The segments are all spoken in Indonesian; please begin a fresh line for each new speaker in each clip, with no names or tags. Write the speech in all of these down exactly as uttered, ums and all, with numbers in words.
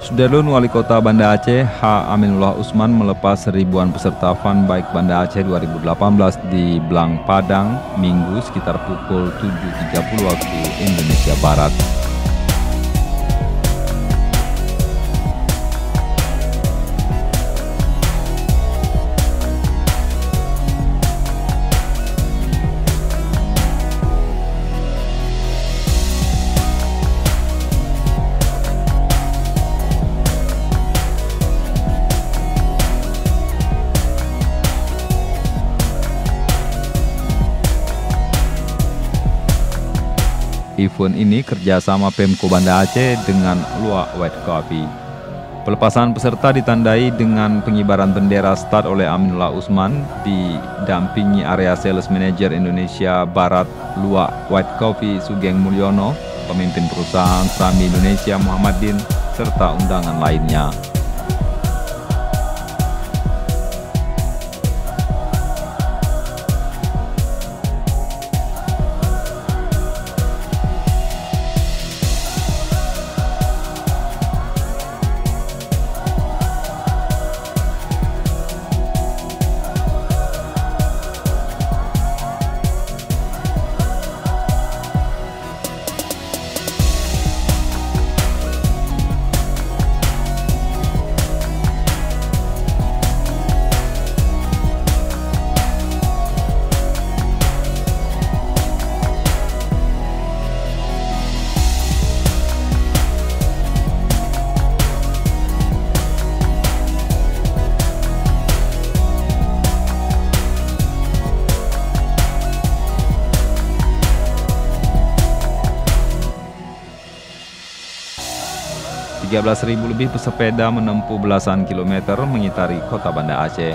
Sudarlun Wali Kota Banda Aceh H. Aminullah Usman melepas ribuan peserta Fun Bike Banda Aceh dua ribu delapan belas di Blang Padang Minggu sekitar pukul tujuh tiga puluh waktu Indonesia Barat. Event ini kerjasama Pemko Banda Aceh dengan Luwak White Coffee. Pelepasan peserta ditandai dengan pengibaran bendera start oleh Aminullah Usman didampingi area sales manager Indonesia Barat Luwak White Coffee Sugeng Mulyono, pemimpin perusahaan Sami Indonesia Muhammadin, serta undangan lainnya. tiga belas ribu lebih pesepeda menempuh belasan kilometer mengitari kota Banda Aceh.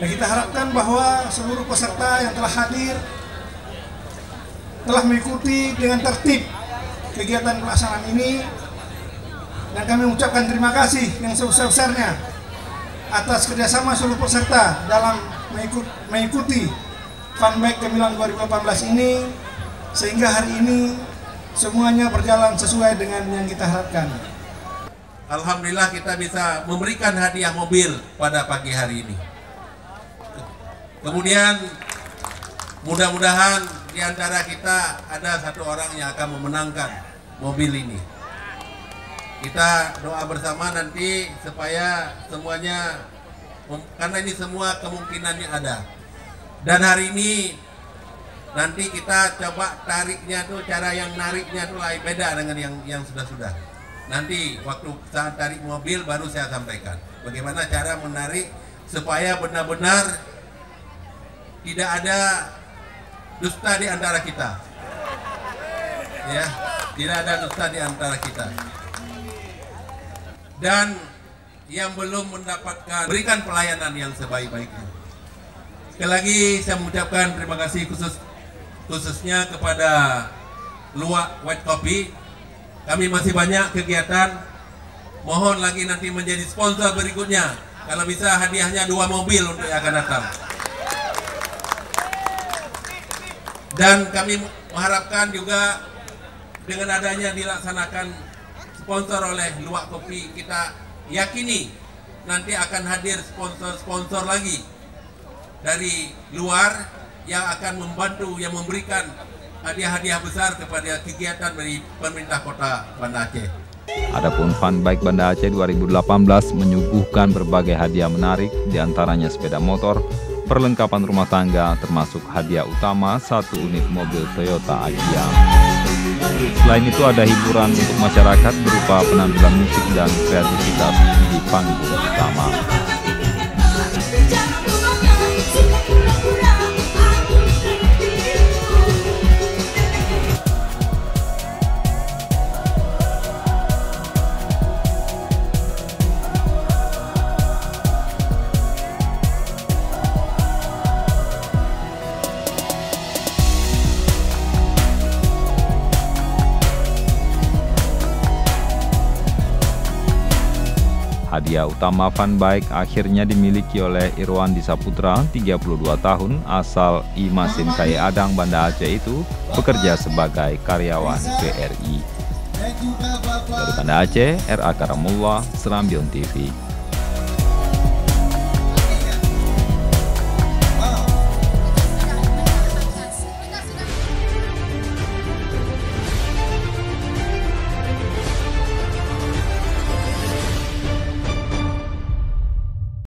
Dan kita harapkan bahwa seluruh peserta yang telah hadir telah mengikuti dengan tertib kegiatan pelaksanaan ini, dan kami mengucapkan terima kasih yang sebesar-besarnya atas kerjasama seluruh peserta dalam mengikuti Funbike Gemilang dua ribu delapan belas ini, sehingga hari ini semuanya berjalan sesuai dengan yang kita harapkan.
Alhamdulillah kita bisa memberikan hadiah mobil pada pagi hari ini. Kemudian mudah-mudahan di antara kita ada satu orang yang akan memenangkan mobil ini. Kita doa bersama nanti supaya semuanya, karena ini semua kemungkinannya ada. Dan hari ini nanti kita coba tariknya tuh, cara yang nariknya tuh lain, beda dengan yang yang sudah-sudah. Nanti waktu saat tarik mobil baru saya sampaikan bagaimana cara menarik supaya benar-benar tidak ada dusta di antara kita. Ya, tidak ada dusta di antara kita. Dan yang belum mendapatkan, berikan pelayanan yang sebaik-baiknya. Sekali lagi saya mengucapkan terima kasih khusus khususnya kepada Luwak White Coffee. Kami masih banyak kegiatan. Mohon lagi nanti menjadi sponsor berikutnya. Kalau bisa hadiahnya dua mobil untuk yang akan datang. Dan kami mengharapkan juga dengan adanya dilaksanakan sponsor oleh Luwak Kopi, kita yakini nanti akan hadir sponsor-sponsor lagi dari luar yang akan membantu, yang memberikan hadiah-hadiah besar kepada kegiatan dari pemerintah Kota Banda Aceh.
Adapun Funbike Banda Aceh dua ribu delapan belas menyuguhkan berbagai hadiah menarik, diantaranya sepeda motor, perlengkapan rumah tangga, termasuk hadiah utama satu unit mobil Toyota Agya. Selain itu ada hiburan untuk masyarakat berupa penampilan musik dan kreativitas di panggung utama. Hadiah utama Funbike akhirnya dimiliki oleh Irwandi Saputra, tiga puluh dua tahun, asal Imasin Kaya Adang, Banda Aceh itu bekerja sebagai karyawan P R I. Dari Banda Aceh, R A Karamullah, Serambion T V.